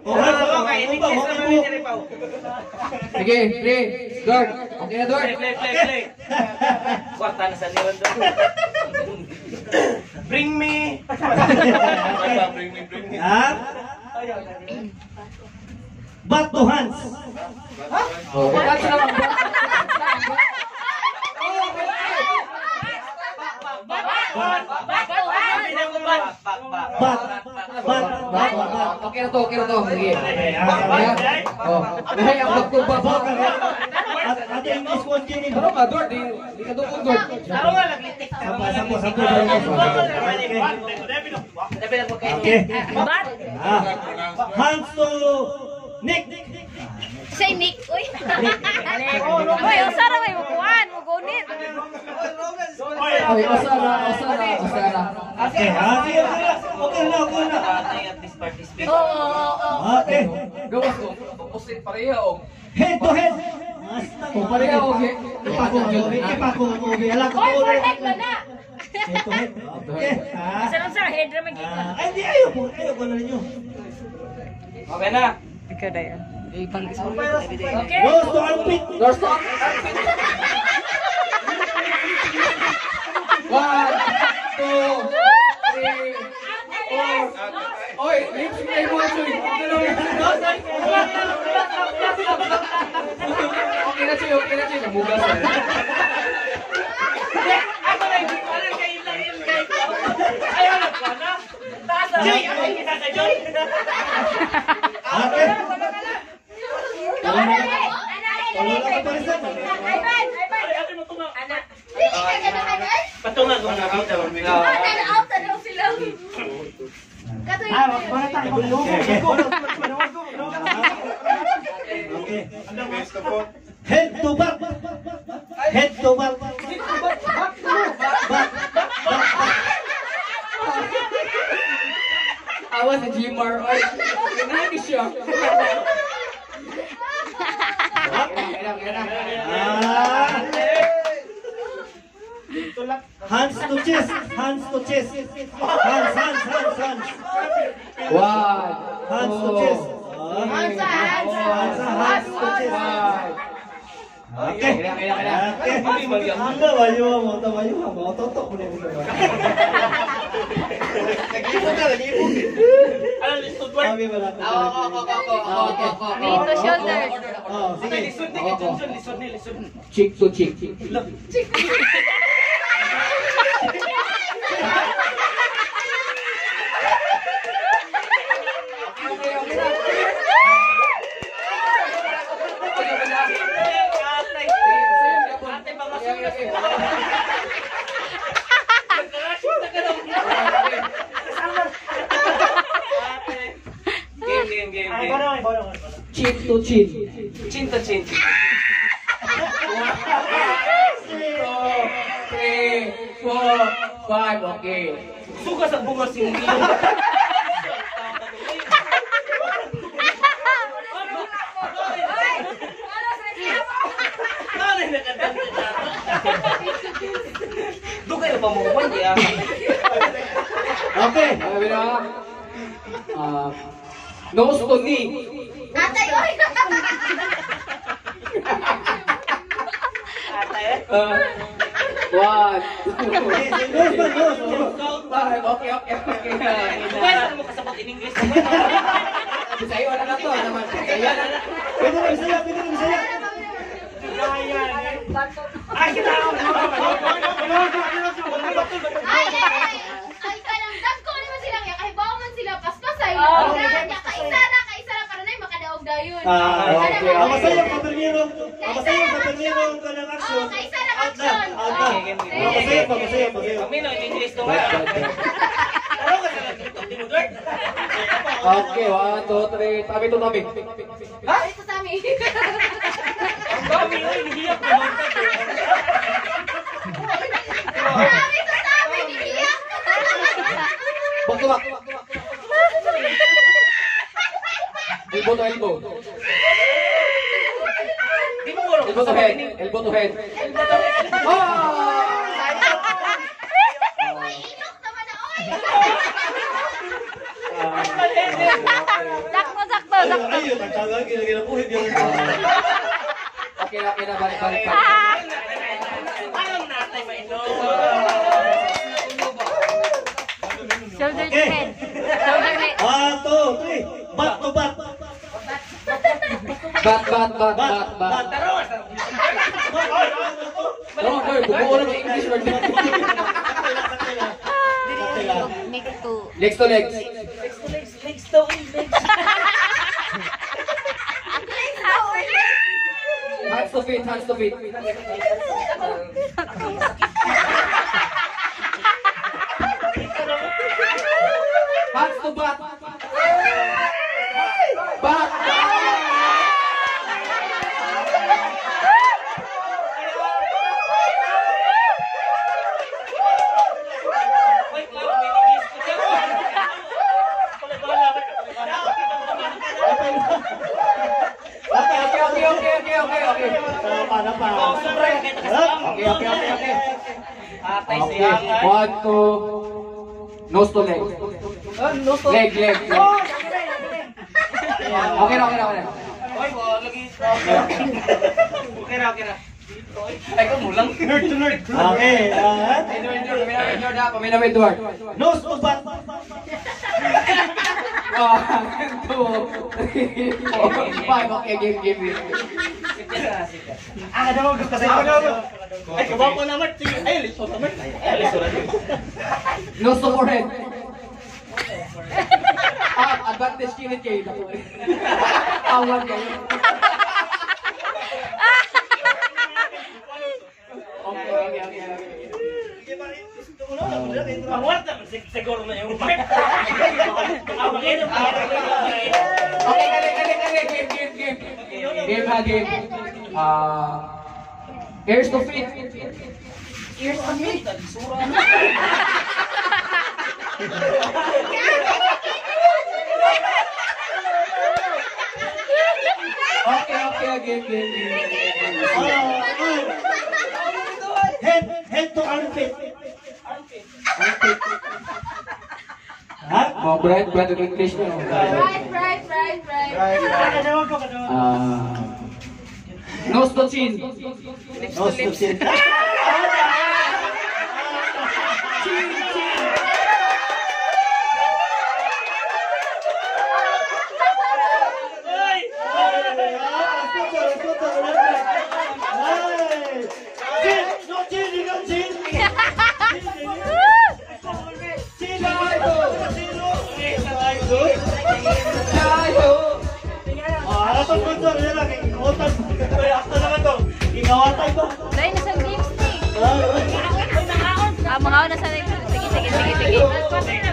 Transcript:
Sige, play. Dort. Okay na, Dort. Play. Wakta na sa niwan doon. Bring me. Bring me. Back to hands. Oh, back to hands. Okay na to. Sige. Oh. Ay, ang magtubak. Ate English ko din. Ano ka, Dort? Di ka dukong, Dort. Okay. Hands to Nick. Say Nick, uy. Uy, usara may mukuhan, mugunit. Ay, asara. Okay, okay na. Oo. Okay. Gawas ko. Opposite pareha o. Head to head. Pareha o. Ipako. Alam ko. Overhead ba na? Head to head. Okay. Isa sa head ra magiging. Ay, di ayoko na ninyo. Okay na. Ikaw na yan. Okay. Goes to armpit. Doors to armpit. 1, 2, 3, 4. Oy, lips play mo Chuy. Okay na Chuy. Namugas na. Patungan ko nakita mo. Tanaw sila. Okay. Head to back. Awas si Jimar. Oy, nangis siya. Hands to chest. Hands. One. Hands to chest. Hands to chest. Okay. Tabayo mo. Totok mo na dito. Alam ni Studward. Sabi mo lang. Knee to shoulder. Sige. Lisod. Cheek to cheek. Game. Cheek to cheek. Chin to chin. 1, 2, 3, 4, 5. Okay. Suga sa bunga sindi. Dugay na pa mo man ya. Okay. Sabi na. Nose to knee. Atay, oy. One. Nose. Okay. Dugay sa mo kasabot in English. Sa'yo na to naman. Pwede na Bisaya. Ay, kita ako. Ay, kanang dagko naman sila kaya kahit bawa man sila paspasay. Kaisa ra para na makadaog dayon. Okay. Masaya sa Permiro kanang action. Kaisa ra action. Masaya. Kamino in English to nga. Taro ka sa TikTok di mo Dort. Okay, 1, 2, 3. Tabi to tabi. Ha? Ito tami. Ang dami oy, hihiyap ko. Tami, nihiyak. Back to back. Elbow to elbow. Di mo ngoro. Elbow to head. Elbow to head. May inok naman na, oy. Ang mali. Sakto, sakto, sakto. Ay, nagtagal, ginapuhid yung... Okay na, balik. Alam natin mainom. Shoulder to head. Shoulder head. 1, 2, 3. Bat to bat. Bat. No, bubuo na ng English word. Next to. Legs. Hands to feet. Hands to butt. Butt. Okay. Paano pa? Okay. Atay Okay. siya. 1, 2. Nose to leg. Leg. Okay na. Oy, lagi. Okay na. Ay, ko mulang. Nerd to nerd. Okay. Kami na Edward. Nose to bat. 1, 2, 3, 4, 5. Okay, game. Ada mo kasi. Ay, kabapo naman. Sige, ay, liso naman. Ay, liso naman. Nose to forehead. Advantage kilid kayo. Awan kayo. Okay. Mawat naman, siguro na yung part. Game. Ears to feet. Okay, game. Head to armpit. Ha? Mau Brad ng English na. Right. Nose to chin. Nose to chin. Dahil nasa games ni. Mga na sa next. Sige.